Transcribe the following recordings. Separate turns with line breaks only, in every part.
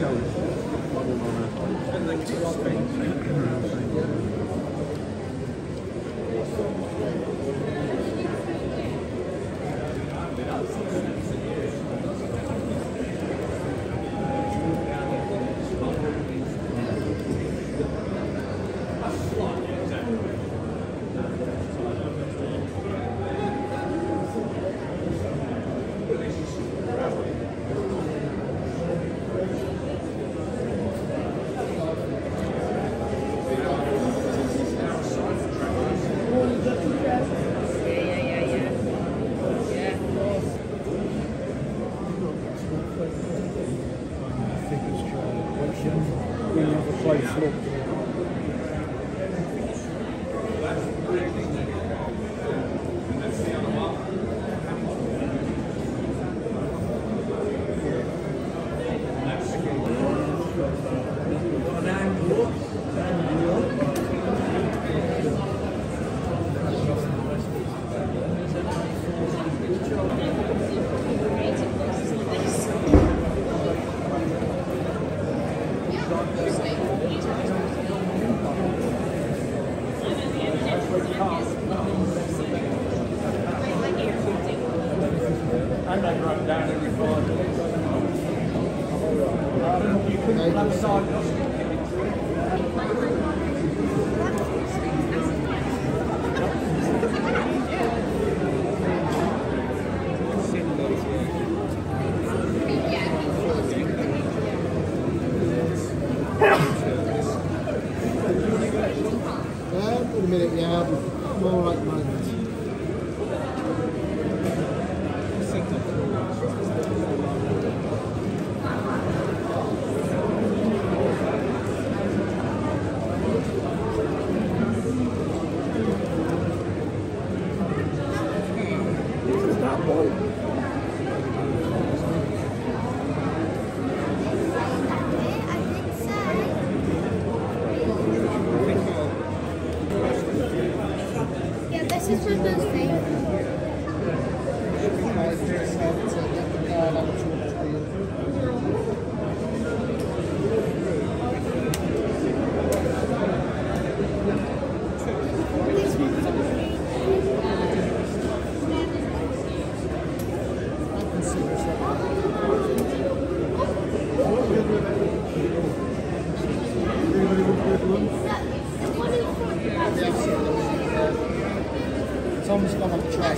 Tom's gone on the track.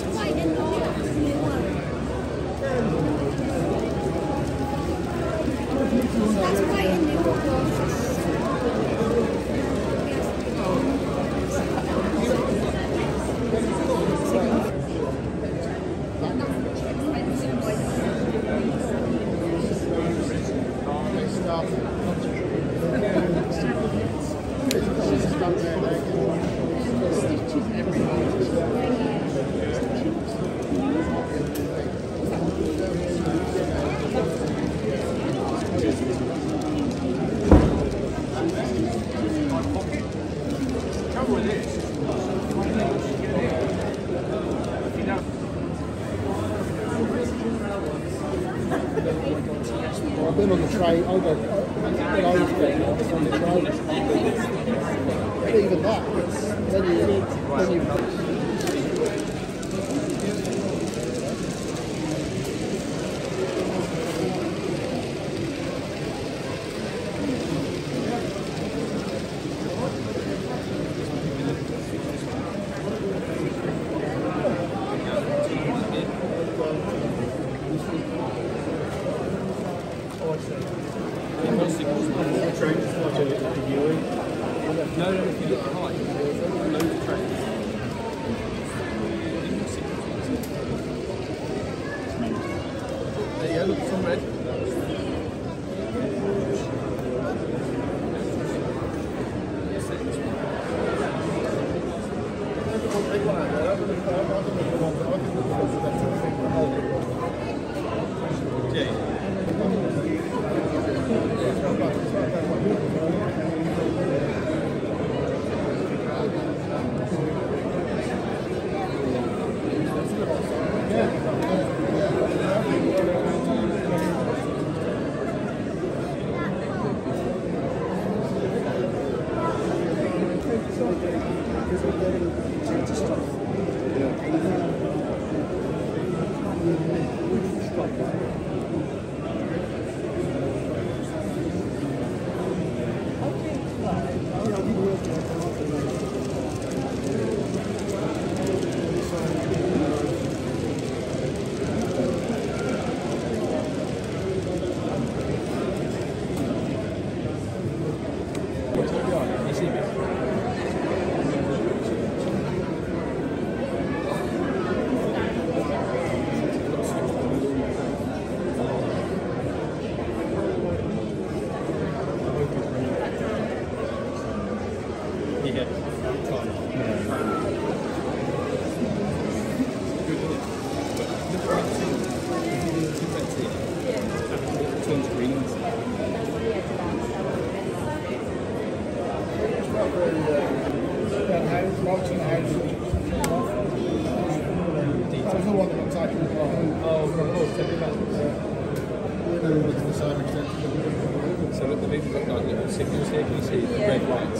I've been on the train, on the train. But even that, then you That house, Robson House. That was the one that got taken as well.
Oh, from course, take it back.
To the same extent.
So look, the people got like little signals here, can you see? Red lights.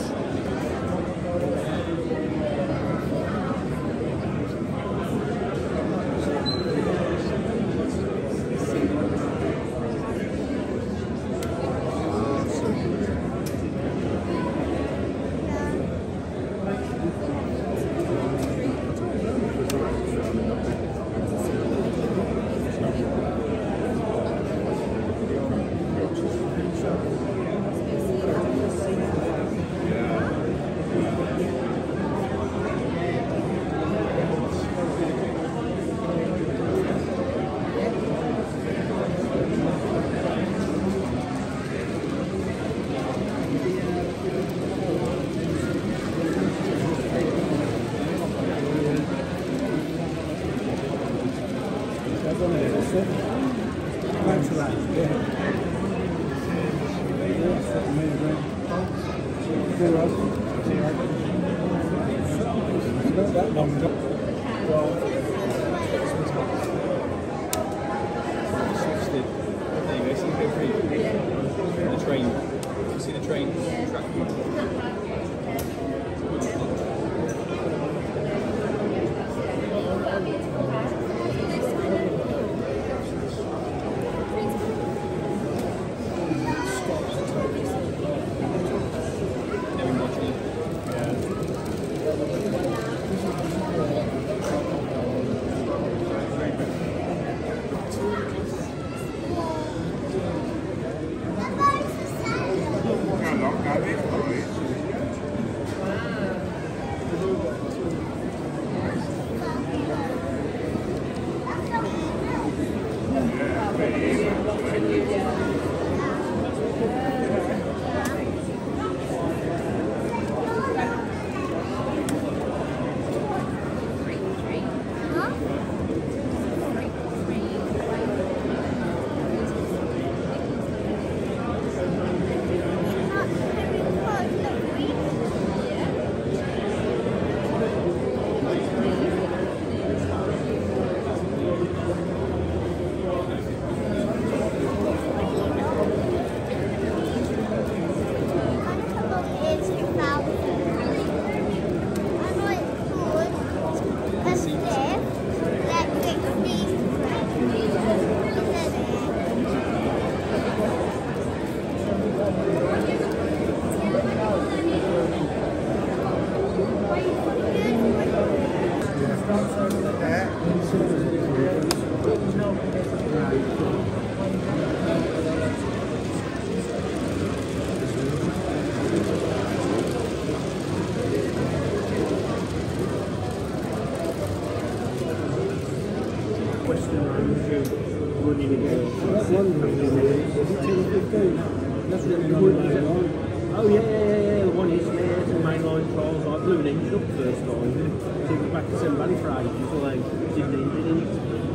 Oh yeah, the one is, the mainline trials, I blew an engine up the first time, took it back to Sim Valley for ages, so they didn't need it.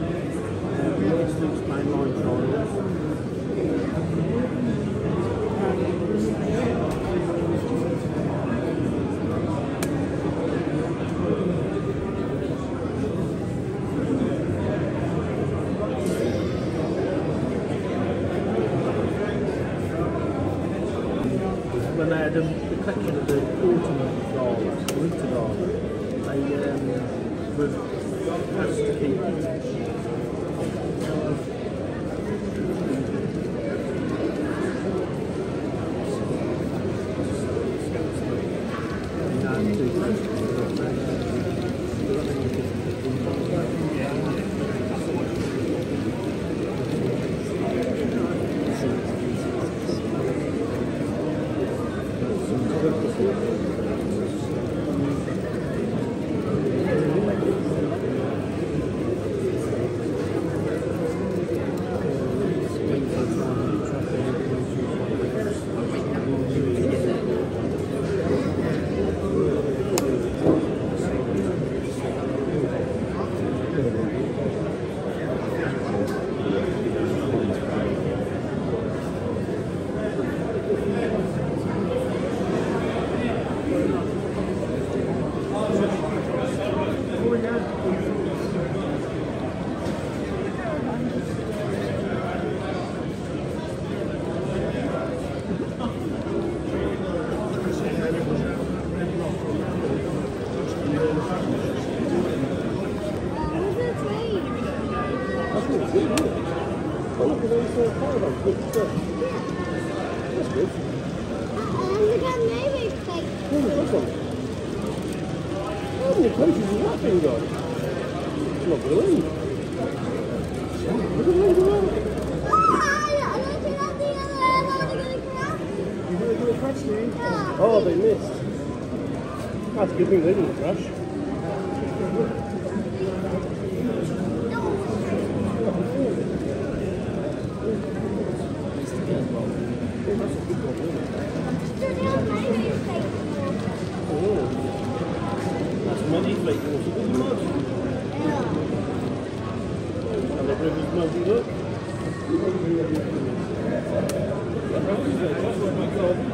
Yes, Luke's mainline trials. When they had the collection of the autumn dogs, the winter dogs, they were asked to keep it. was only 4 or 5 on. Good stuff. That's good.
Look at maybe it's like.
Oh, that's one. How many coaches has that thing got? It's not brilliant. Look at that. Oh, they missed. That's a good thing they didn't crash. That's muddy flake water. There's mud. And the river's muddied up. That's what my God.